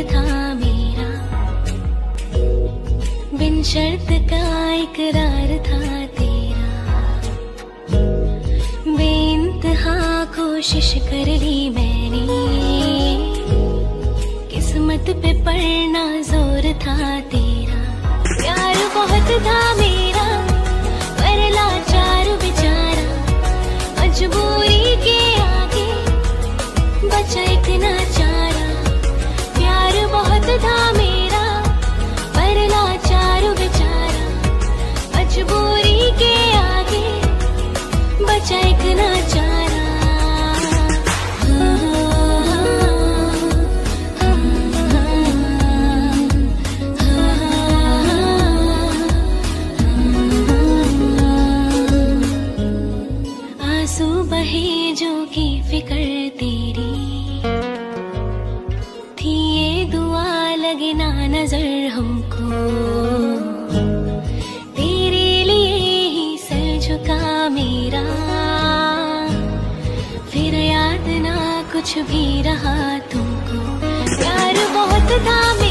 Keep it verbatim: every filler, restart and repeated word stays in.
था मेरा, बिन शर्त का इकरार था तेरा। बेइंतहा कोशिश कर ली मैंने, किस्मत पे पड़ना जोर था तेरा। प्यार बहुत था मेरा पर लाचार बेचारा, मजबूरी के आगे बचा एक नाचारा। प्यार बहुत था मेरा पर लाचार बेचारा, मजबूरी के आगे बचा एक नाचारा। आंसू बहे जो की फिक्र तेरी थी, ये दुआ लगे ना नजर हमको। तेरे लिए ही सर झुका मेरा, फिर याद ना कुछ भी रहा तुमको। प्यार बहुत था